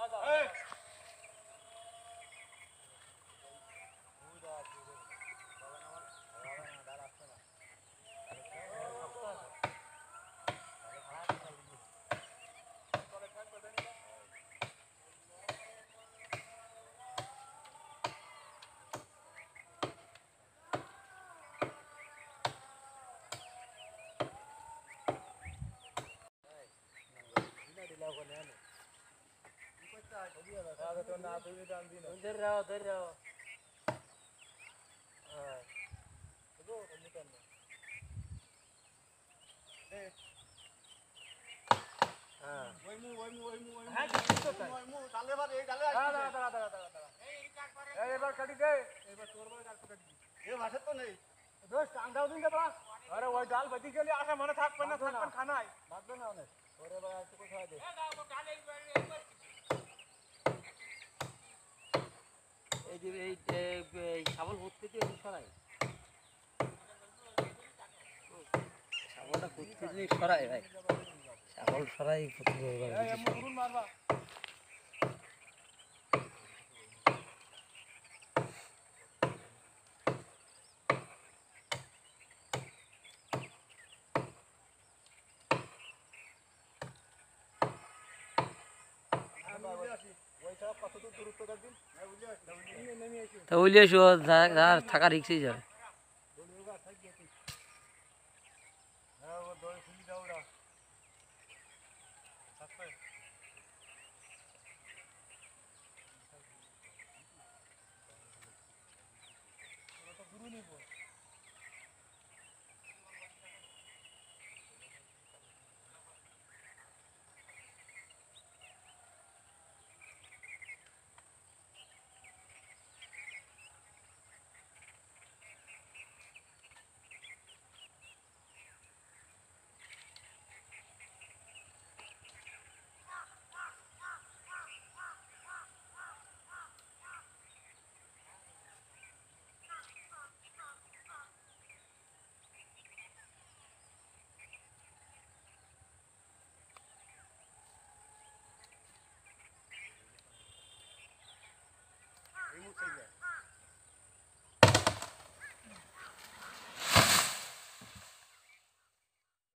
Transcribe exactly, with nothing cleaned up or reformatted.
उधर रहो उधर रहो हाँ देखो निकल हाँ वही मुँह वही मुँह वही मुँह है किसको वही मुँह डाले बार एक डाले हाँ डाला डाला डाला डाला डाला ये एक बार कटी दे एक बार तोड़ बार काट कटी ये भाषा तो नहीं दोस्त अंडा उदिन दे बड़ा अरे वही दाल बची के लिए आशा मना थाक पन्ना थाक पन खाना है मार दो ना उन्हें और ये बार कुछ खा दे ये दाल को डाले एक बार एक बार এই যে এই শাবল ভর্তি দিয়ে সরাই শাবলটা ভর্তি দিয়ে সরাই ভাই শাবল সরাই ভর্তি করে এই মুরুন মারবা তা উলিয়ে শো থাকা রিক্সই যাবে